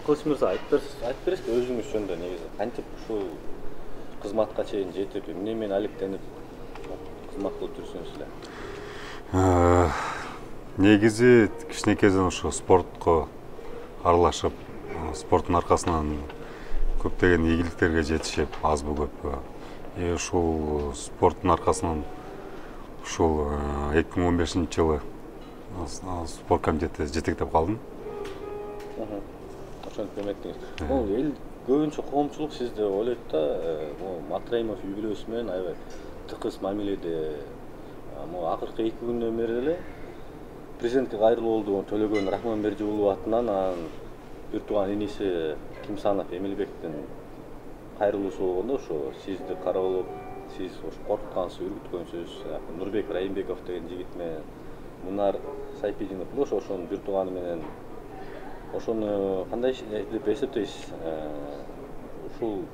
Кылыч мырза, айтып бересизби өзүңүз жөнүндө негизи кантип ушул кызматка чейин жетип, эмне менен алектенип кызмат кылып жүрсүңүз эле? Негизи кичинекейден ушу спортко аралашып, спорттун аркасынан көптөгөн ийгиликтерге жетишип, азбы көппү. Ушул спорттун аркасынан ушул 2015-жылы спорт комитетте жетектеп калдым. Ошентип эметтиңиз. Бул эл көбүнчө коомчулук сизди ойлойт да, Матраимов үй бүлөсү менен аябай тыкыз мамиледе. Акыркы 2 күндөн бери эле президентке кайрылуу болду. Төлөгөн Рахманберди уулу атынан анан бир тууган иниси Кимсанов Эмилбектин кайрылуусу болгондо ошо сизди каралып, сиз коркуткансыз, үргүткөнсүз. Нурбек Райымбеков деген жигит менен Мунар Сайпидинов ошонун бир тууганы менен ошону кандай деп эсептейсиз? Ушул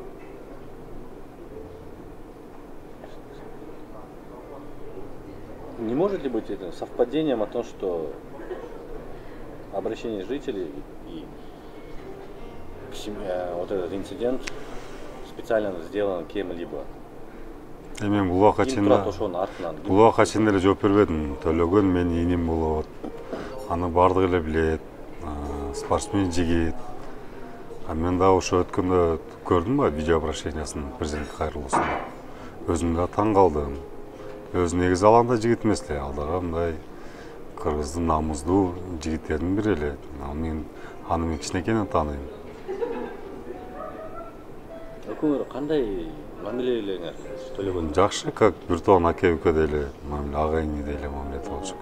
не может ли быть это совпадением о том, что обращение жителей и вот этот инцидент специально сделан кем-либо? Мен бул убакка чейин эле жооп бербедим. Төлөгөн менин иним болот. Аны бардыгы эле билет. Спортсмен жигит. Мен да ошо өткөндө көрдүм ба видео обращениясын, президентке кайрылуусун. Өзүм да таң калдым. Өзү негизи аланда жигит эмес эле, алдагы мындай кыргыздын намуздуу жигиттердин бири эле. Аны мен кичинекейден тааныйм. Экөөңөр кандай мамиле элеңер Төлөгөн? Жакшы, как бир тууган аке-үкө деле мамиле, ага-ине деле мамиле болчу.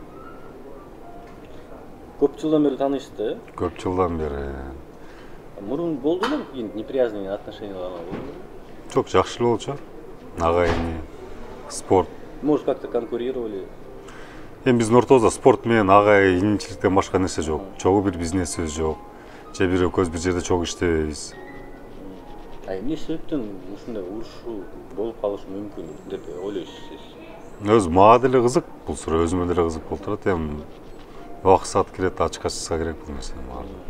Көп жылдан бери таанышсыз да? Көп жылдан бери. Мурун болду эле неприязный отношениялар болду? Жок, жакшы эле болчу. Ага-ине, спорт. Может, как-то конкурировали? Биздин ортобузда спорт менен ага-инечиликтен башка нерсе жок. Чогуу бир бизнесибиз жок. Же бир экөөбүз бир жерде чогуу иштебейбиз. Эмне себептен ушундай урушуу болуп калышы мүмкүн деп ойлойсуз сиз? Өзү мага деле кызык, бул суроо өзүмө деле кызык болуп турат. Убакыт саат келет, ачкачыска керек бул нерсенин баардыгы.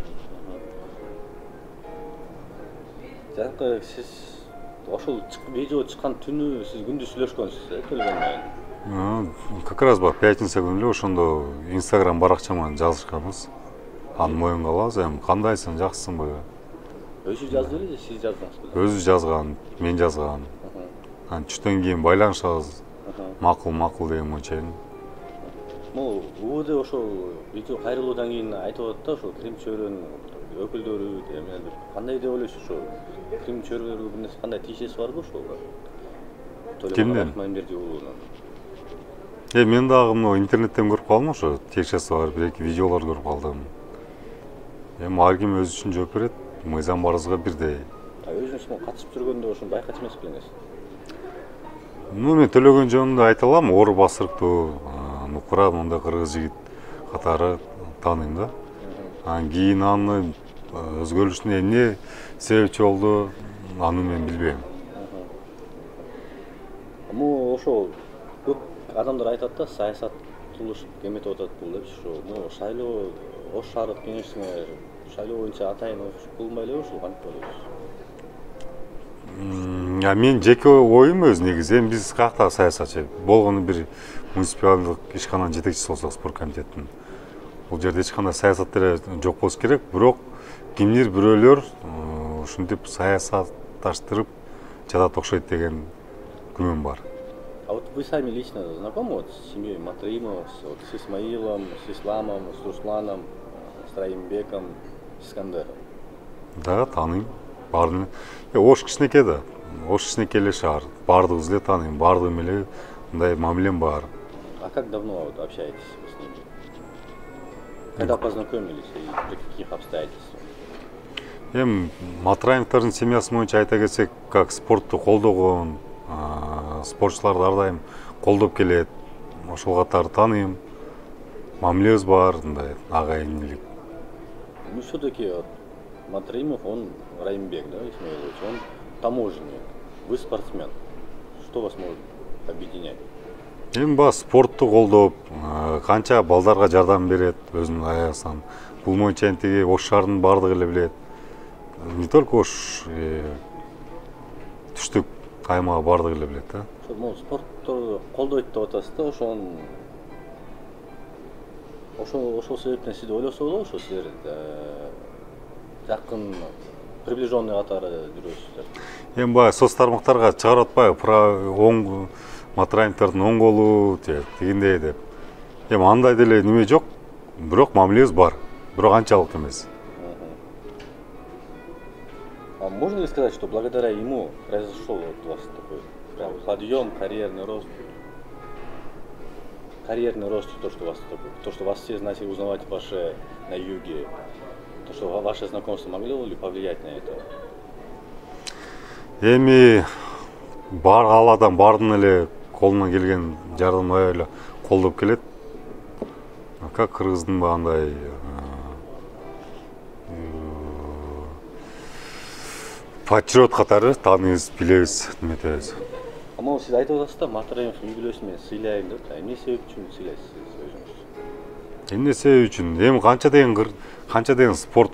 Жанагы сиз ошол видео чыккан түнү сиз күндүз сүйлөшкөнсүз, Төлөгөн менен? Как раз бар, пятница күнү эле ошондо Instagram баракчама жазышканбыз. Аны моюнга алабыз, кандайсың, жакшысыңбы? Өзү жазды эле же сиз жаздыңызбы? Өзү жазган, мен жазган. Түштөн кийин байланышабыз. Макул деген моюнча. УВД ошол видео кайрылуудан кийин айтып атат да, ошол Крим чөйрөнүн өкүлдөрү деп кандай деп ойлойсуз ошо? Крим чөйрөлөргө бир нерсе кандай тиешеси барбы ошого? Кимдин? Рахманберди уулунун. Мен дагы мына интернеттен көрүп калдым ошо, тиешеси бар, бир-эки видеолор көрүп калдым. Ар ким өзү үчүн жооп берет. Мыйзам баарыбызга бирдей. Өзүңүз катышып жүргөндө ошону байкачу эмес белеңиз? Мен Төлөгөн жөнүндө айта алам, оор басырыктуу, нукура мындай кыргыз жигит катары тааныйм да. Кийин аны өзгөрүшүнө эмне себепчи болду, аны мен билбейм. Ошол көп адамдар айтат да, саясат кылышып эметип атат бул депчи, ошо шайлоо Ош шаардык кеңешине шайлоо боюнча атайын кылынбай элеби ушул, кантип ойлойсуз? Мен жеке оюм өзү негизи, биз каяктагы саясатчы болгону бир муниципалдык ишкананын жетекчиси болсок, спорт комитетинин. Бул жерде эч кандай саясат деле жок болуш керек, бирок кимдир бирөөлөр ушинтип саясатташтырып жатат окшойт деген күмөн бар. А вот вы сами лично знакомы с семьей Матраимов, с Исмаилом, с Исламом, с Русланом, с Раимбеком, с Искандером? Да, тааныйм. Баарын. Ош кичинекей да. Ош кичинекей эле шаар. Баардыгыбыз эле тааныйм, баардыгы эле мындай мамилем бар. А как давно вот общаетесь с ними? Когда познакомились и при каких обстоятельствах? Матраимовдордун семьясы боюнча айта кетсек, как спортту колдогон, спортчуларды ар дайым колдоп келет. Ошол катары тааныйм. Мамилебиз бар, мындай ага-инелик. Все-таки Матраимов, он Раимбек, да, Исмаилович, он таможенник, вы спортсмен. Что вас может объединять? Эми баягы спортту колдоп, канча балдарга жардам берет өзүнүн аясынан. Бул боюнча энтиги Ош шаарынын баардыгы эле билет. Не только Ош, түштүк аймагы баардыгы эле билет да. Ошо спортту колдойт деп атасыз да, ошол себептен сизди ойлосо болобу, ошо силер жакын приближенный катары жүрөсүздөр. Эми баягы соц тармактарга чыгарып атпайбы, Матраимовдордун оң колу тигиндей деп. Эми андай деле неме жок, бирок мамилебиз бар, бирок анчалык эмес. А можно ли сказать, что благодаря ему произошел вот у вас такой прям подъем, карьерный рост, то, что вас все начали узнавать ваши на юге, то, что ваше знакомство могло ли повлиять на это? Эми ал адам бардын эле колунан келген жардам аябай эле колдоп келет. Как кыргыздын багандай патриот катары тааныбыз, билебиз, неметебиз. Ama siz айтып атасыз да, Матраимов үй бүлөсүн мен сыйлайын деп, эмне себеп үчүн сыйлайсыз өзүңүз? Эмне себеп үчүн? Эми канча деген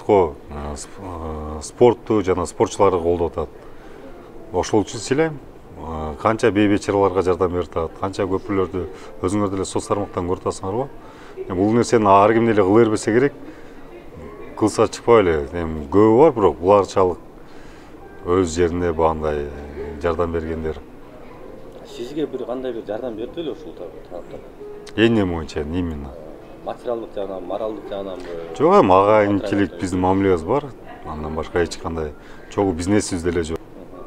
спортту жана спортчуларды колдоп атат. Ошол үчүн сыйлайм. Канча бейбечараларга жардам берип атат, канча көпүрлөрдү өзүңөр деле соц тармактан көрүп атасыңарбы? Бул нерсени ар ким деле кыла бербесе керек. Кылса чыкпай эле. Эми көбү бар, бирок буларчалык өз жерине багандай жардам бергендер. Сизге бир кандай бир жардам берди беле ушул тараптан? Эмне боюнча, именно? Материалдык жагынан, моралдык жагынан? Жок, эми агайынчылык биздин мамилебиз бар. Андан башка эч кандай чогуу бизнесибиз деле жок.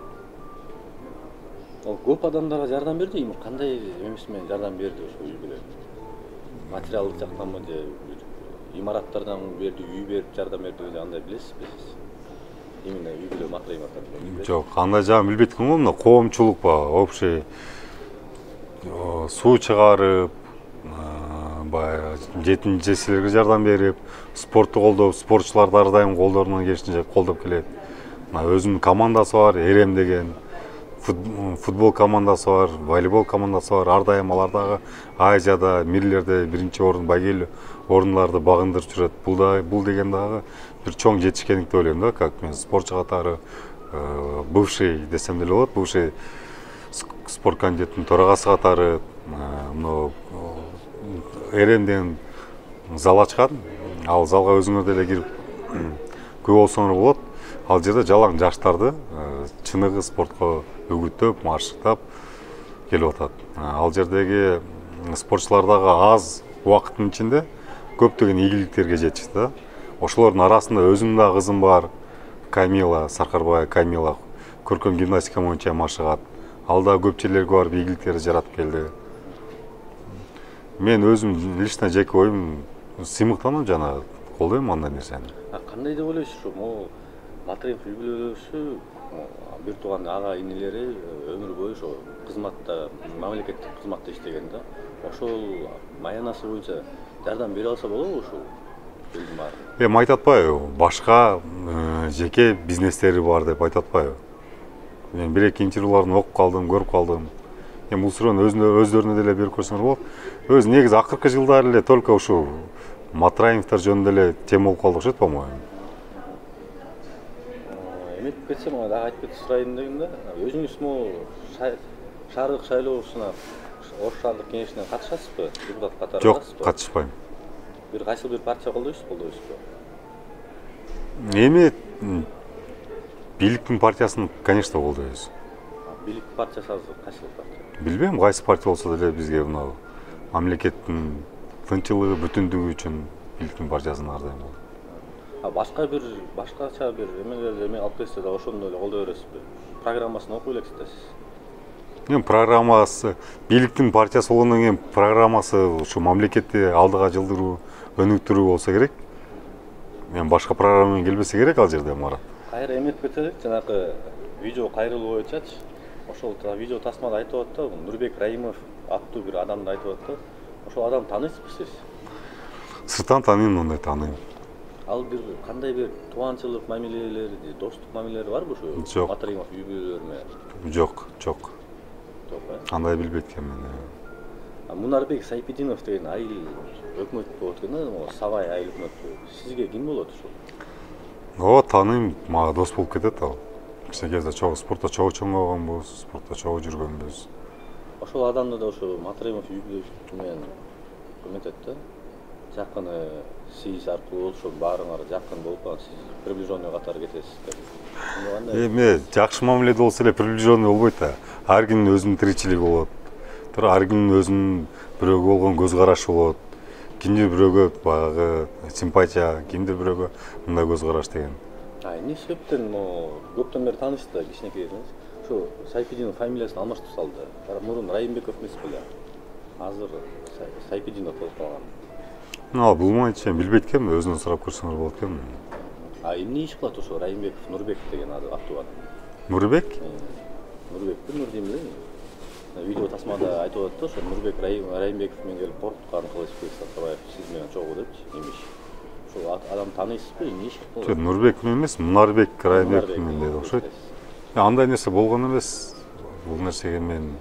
Көп адамдарга жардам берди, эми кандай эмеси менен жардам берди ошо үй бүлө? Материалдык жактанбы же имараттардан берди, үй берип жардам берди же андай билесизби сиз? Именно үй бүлө Матраимовдордун. Жок, андай жагын билбейт экенмин, мына коомчулук общий суу чыгарып, баягы жетинчи жесилерге жардам берип, спортту колдоп, спортчуларды ар дайым колдорунан келишинче колдоп келет. Өзүнүн командасы бар, Эрем деген. Футбол командасы бар, волейбол командасы бар. Ар дайым алардагы Азияда, мирлерде биринчи орун, байгелүү орундарды багындырып жүрөт. Бул деген дагы бир чоң жетишкендик деп ойлойм да, как мен спортчу катары бывший десем деле болот, бывший спорт комитетинин төрагасы катары мына Эрем деген зал ачкан. Ал залга өзүңөр деле кирип көп болсоңор болот. Ал жерде жалаң жаштарды чыныгы спортко үгүттөп, маршыктап келип атат. Ал жердеги спортчулар дагы аз убакыттын ичинде көптөгөн ийгиликтерге жетишти да. Ошолордун арасында өзүмдүн да кызым бар, Камила, Саркарбай Камила, көркөм гимнастика боюнча машыгат. Ал да көпчүлөргө барып ийгиликтерди жаратып келди. Мен өзүм лично жеке оюм сыймыктанам жана колдойм андай нерсени. Кандай деп ойлойсуз ошо? Матраимов үй бүлөсү бир тууган ага инелери өмүр бою ошо кызматта, мамлекеттик кызматта иштеген да. Ошол маянасы боюнча жардам бере алса болобу ушул элдин баары? Эми айтып атпайбы, башка жеке бизнестери бар деп айтып атпайбы? Мен бир-эки интервьюларын окуп калдым, көрүп калдым. Эми бул суроону өздөрүнө деле берип көрсөңөр болот. Өзү негизи акыркы жылдары эле только ушул Матраимовдор жөнүндө эле тема болуп калды окшойт, по-моему. Эметип кетсем, дагы айтып кетип сурайын дегем да. Өзүңүз шаардык шайлоосуна, Ош шаардык кеңешине катышасызбы? Депутат катары катышасызбы? Жок, катышпайм. Бир кайсы бир партия колдойсузбу? Эми бийликтин партиясын, конечно, колдойбуз. Бийлик партиясы азыр кайсы партия? Билбейм, кайсы партия болсо деле бизге мына мамлекеттин тынччылыгы, бүтүндүгү үчүн бийликтин партиясын ар дайым колдойм. Башкача бир эме алып келсе да ошондо эле колдой бересизби? Программасын окуп элексиз да сиз? Эми программасы, бийликтин партиясы болгондон кийин программасы ушу мамлекетти алдыга жылдыруу, өнүктүрүү болсо керек. Эми башка программа менен келбесе керек ал жерде Марат. Кайра эметип кетелик, жанагы видео кайрылуу боюнчачы. Ошол видео тасмада айтып атты, Нурбек Раимов аттуу бир адамды айтып атты. Ошол адамды тааныйсызбы сиз? Сырттан тааныйм, мындай тааныйм. Ал бир кандай бир тубанчылык мамилелери, достук мамилелери барбы ушу Матраимов үй бүлөлөрүнө? Жок. Андай билбейт экенмин. Мунарбек Сайпидинов деген айыл өкмөт болот экен да, Сабай айыл өкмөтү. Сизге ким болот ушул? Ооба, тааныйм, мага дос болуп кетет ал. Кичине кезде чогуу спортто чогуу чоңойгонбуз, спортто чогуу жүргөнбүз. Ошол адамды да ошо Матраимов үй менен көмөтөт да. Жакын сиз аркылуу ошо баарыңар жакын болуп калган, сиз приближенный катары кетесиздер. Эми жакшы мамиледе болсо эле приближенный болбойт да. Ар кимдин өзүнүн тиричилиги болот. Ар кимдин өзүнүн бирөөгө болгон көз карашы болот. Кимдир бирөөгө баягы симпатия, кимдир бирөөгө мындай көз караш деген. Эмне себептен көптөн бери таанышты да, кичинекейден. Ошо Сайпидинов фамилиясын алмаштырып салды. Мурун Райымбеков эмес беле. Азыр Сайпидинов болуп калган. Булмайчы, билбейт экенмин, өзүнөн сурап көрсөңөр болот экен. Эмне иш кылат ошо Райымбеков Нурбек деген аттуу адам? Нурбек? Нурбекпи, Нур дейм эле. Видео тасмада айтып атат да, ошо Нурбек Райымбеков менен келип коркуткан Кылычбек Сартабаев сиз менен чогуу депчи, эмиш. Ошол адам тааныйсызбы, эмне иш кылат? Жок, Нурбек менен эмес, Мунарбек Райымбеков менен деди окшойт. Андай нерсе болгон эмес. Бул нерсеге мен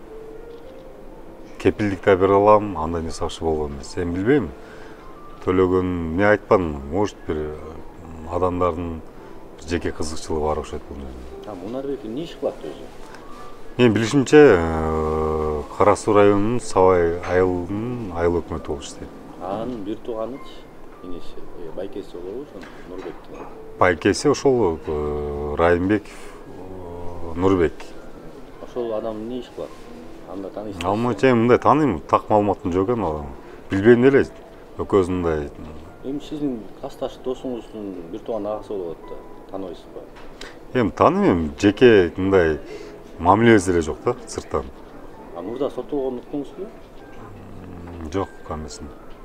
кепилдик да бере алам, андай нерсе акча болгон эмес. Эми билбейм. Төлөгөн эмне айтпадым, может бир адамдардын жеке кызыкчылыгы бар окшойт бул жерде. Мунарбек эмне иш кылат өзү? Мен билишимче Кара Суу районунун Сабай айылынын айыл өкмөтү болуп иштейт. Анын бир тууганычы, инеси, байкеси болобу ошо Нурбектин? Байкеси ошол Райымбеков Нурбек. Ошол адам эмне иш кылат? Анда таанысызбы? Алмача мындай тааныйм, так маалыматым жок экен. Билбейм эле. Экөөбүз мындай. Эми сиздин классташ досуңуздун бир тууган агасы болуп атты. Тааныбайсызбы? Эми тааныйм, жеке мындай мамилебиз эле жок да, сырттан. Мурда соттолгонду уктуңузбу? Жок, камеsin.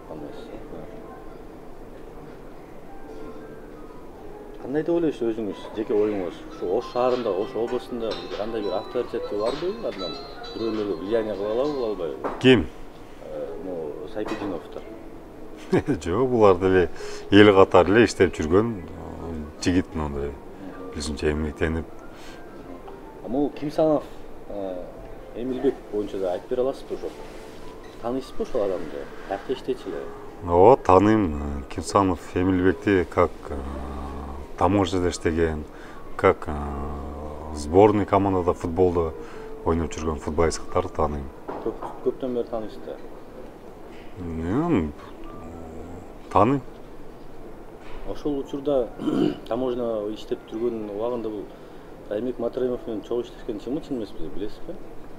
Кандай деп ойлойсуз өзүңүз, жеке оюңуз? Ушу Ош шаарында, Ош областында кандай бир авторитети барбы адам? Бирөөлөргө влияние кыла алабы, кыла албайбы? Ким? Сайпидиновдор. Жок, булар деле эл катары эле иштеп жүргөн жигит, мындай өзүнчө эмгектенип. Могу Кимсанов Эмилбек боюнча да айтып бере аласызбы ошо? Тааныйсызбы ошол адамды? Каякта иштечү эле? Ооба, тааныйм. Кимсанов Эмилбекти как таможняда иштеген, как сборный командада футболдо ойноп жүргөн футболист катары тааныйм. Көптөн бери тааныйсыздар? Тааныйм. Ошол учурда таможня иштеп жүргөн убагында бул Райымбек Матраимов менен чогуу иштешкен чынбы, чын эмеспи, билесизби?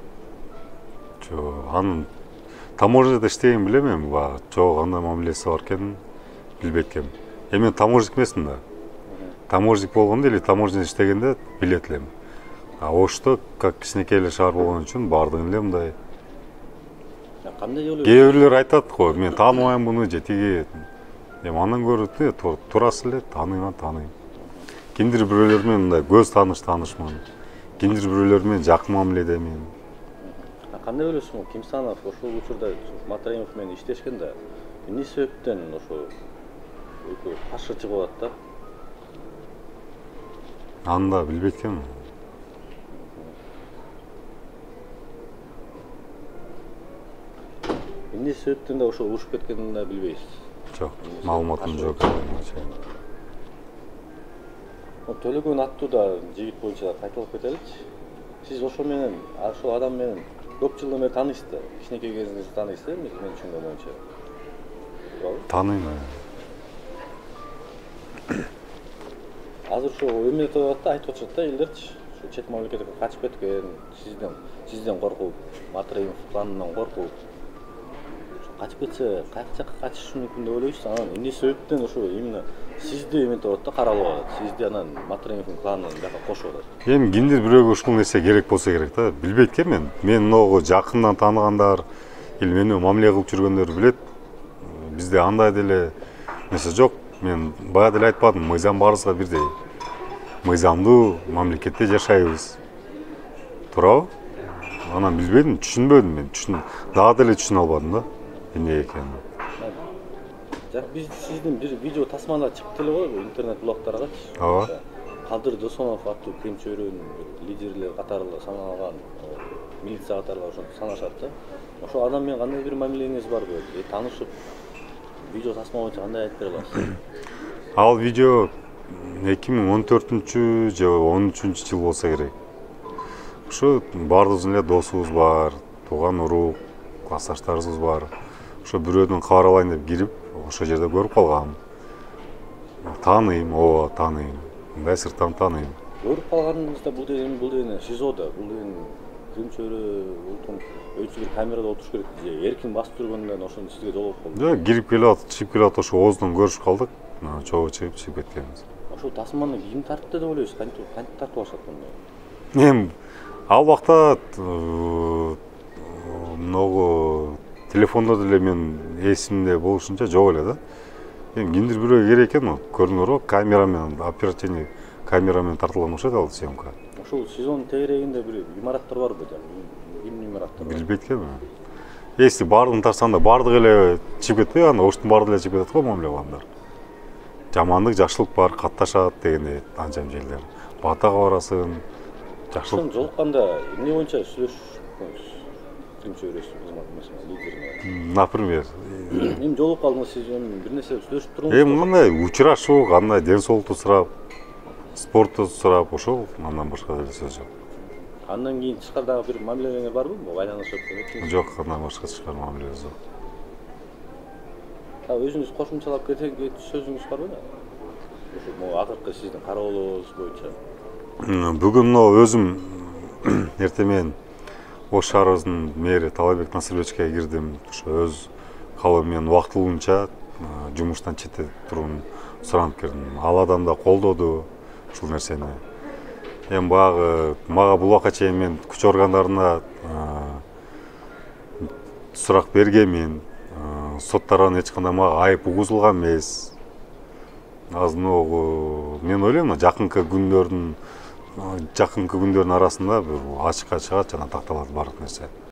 Жок, анын таможняда иштеген билем эми, чогуу кандай мамилеси бар экенин билбейт экенмин. Эми мен таможник эмесмин да. Таможник болгондо или таможняда иштегенде билет элем. Ошто как кичинекей эле шаар болгон үчүн баардыгын эле мындай. Кандай ойлойсуз? Кээ бирлер айтат го, мен тааныбайм буну же тиги. Эми андан көрө турасы эле тааныйм. Кимдир бирөөлөр менен мындай көз таанышмын. Кимдир бирөөлөр менен жакын мамиледемин. Кандай ойлойсуз, Кимсанов ошол учурда Матраимов менен иштешкен да, эмне себептен ошо каршы чыгып атат да? Аны да билбейт экенмин. Эмне себептен да ошо урушуп кеткенин да билбейсиз? Жок, маалыматым жок. Төлөгөн аттуу да жигит боюнча кайталап кетеличи. Сиз ошол менен, ошол адам менен көп жылдан бери тааныйсыз да, кичинекей кезиңизде тааныйсыз да, мен түшүнгөн боюнча. Тааныйм. Азыр ошо эмне деп атат да, айтып атышат да элдерчи, ошо чет мамлекетке качып кеткен, сизден коркуп, Матраимов планынан коркуп. Качып кетсе, каяк жакка качышы мүмкүн деп ойлойсуз? Анан эмне себептен ошо именно сизди эментип атат да, каралып атат. Сизди анан Матраимовдун планына жака кошуп атат. Эми кимдир бирөөгө ушул нерсе керек болсо керек да, билбейт экенмин. Мен могу жакындан тааныгандар или мени мамиле кылып жүргөндөр билет. Бизде андай деле нерсе жок. Мен баягы деле айтпадым, мыйзам баарыбызга бирдей. Мыйзамдуу мамлекетте жашайбыз. Туурабы? Анан билбедим, түшүнбөдүм мен. Дагы деле түшүнө албадым да. Эмне экенин. Биз сиздин бир видео тасмада чыгып эле го интернет блогтаргачы. Ооба. Кадыр Досонов аттуу кем чөйрөнүн лидерлери катары саналган милицияга катары ошентип санашат да. Ошол адам менен кандай бир мамилеңиз барбы? Таанышып видео тасма боюнча кандай айтып бере аласыз? Ал видео 2014 же 13 жыл болса керек. Ошо баардыгыбыздын эле досубуз бар, тууган урук, классташтарыбыз бар. Ошо бирөөдөн кабар алайын деп кирип, ошол жерде көрүп калгам. Тааныйм, ооба тааныйм. Мындай сырттан тааныйм. Көрүп калганыңызда бул деген СИЗОдо, бул деген күн чөрү ултун өзү бир камерада отуруш керек. Эркин басып жүргөндөн ошону сизге жолугуп калды. Жок, кирип келип, чыгып келип ошо ооздон көрүшүп калдык. Чогуу чыгып кеткенбиз. Ошол тасманы ким тартты деп ойлойсуз? Кантип тартып алышат мындай? Эми ал убакта многу телефондо деле мен эсимде болушунча жок эле да. Эми кимдир бирөө керек экен, көрдүңөрбү, камерамен, оперативный камерамен тартылган окшойт ал съемка. Ошол сезонун тегерегинде бир имараттар барбы жана? Эмне имараттар? Билбейт экенмин. Если бардыгын тарсаңда бардыгы эле чыгып кетпейби, анда оштун бардыгы эле чыгып кетет го мамиле кылгандар. Жамандык, жакшылык бар, катташат дегендей анча жерлер. Батага барасың, жакшылык. Жолукканда эмне боюнча сүйлөшүп ким сөйлөшүп лидер? Например, Эми жолугуп калдыңыз, сиз бир нерсе сүйлөшүп туруңуз. эми мындай учурашуу, кандай ден соолукту сурап, спортту сурап, ошол андан башка деле сөз жок. Андан кийин тышкардагы бир мамилеңер барбы? Байланышып? Жок, андан башка тышкары мамиле жок. Өзүңүз кошумчалап кеткен сөзүңүз барбы? Ошо акыркы сиздин кароолуңуз боюнча. Бүгүн өзүм эртең менен Ош шаарыбыздын мэри Талайбек Насырбечке кирдим. Ошо өз калыбым менен убактылуунча жумуштан четте туруун суранып кирдим. Ал адам да колдоду ушул нерсени. Эми баягы мага бул убакка чейин мен күч органдарына сурак бергенмин. Соттардан эч кандай мага айып угузулган эмес. Азыногу мен ойлойм, жакынкы күндөрдүн арасында бир ачыкка чыгат жана такталат баардык нерсе.